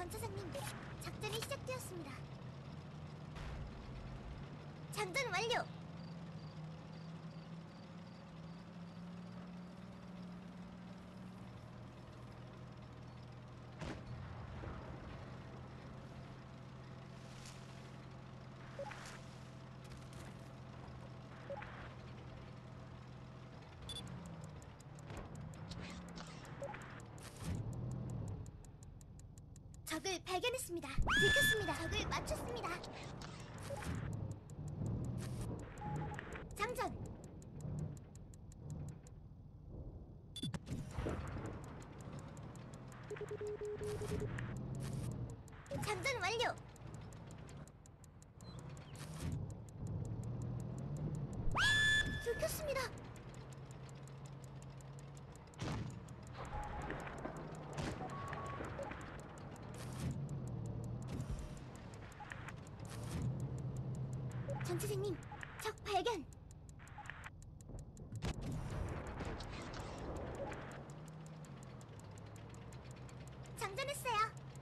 전차장님, 작전이 시작되었습니다. 장전 완료! 적을 발견했습니다. 들켰습니다. 적을 맞췄습니다. 장전! 장전 완료! 들켰습니다. 전차장님, 적 발견! 장전했어요.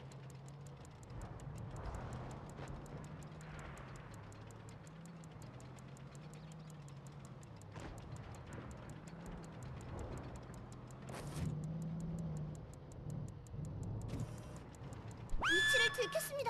위치를 들켰습니다.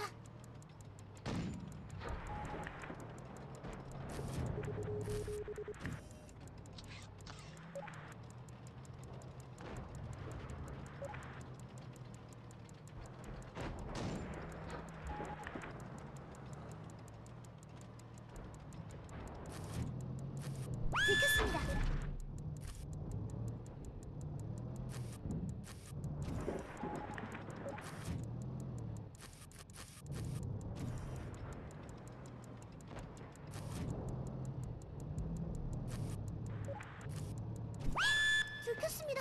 들켰습니다. 들켰습니다.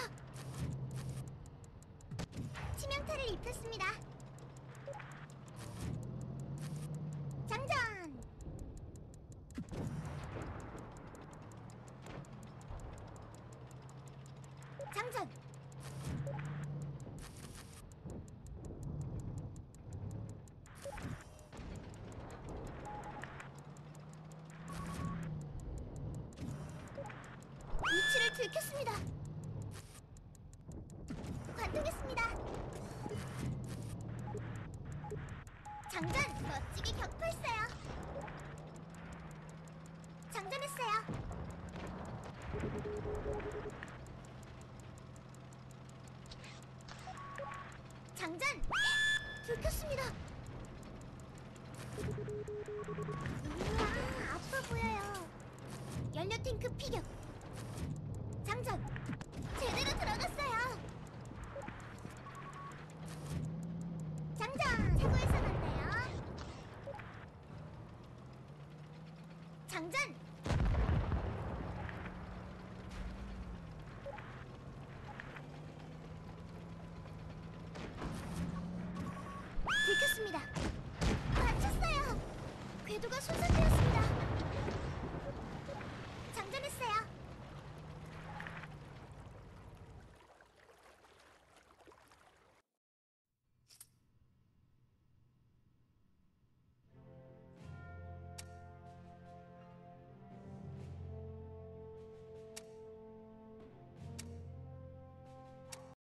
치명타를 입혔습니다. 장전! 장전! 위치를 들켰습니다. 관통했습니다. 장전! 멋지게 격파했어요. 장전했어요. 장전! 들켰습니다. 우와, 아파 보여요. 연료 탱크 피격. 장전! 제대로 들어갔어요.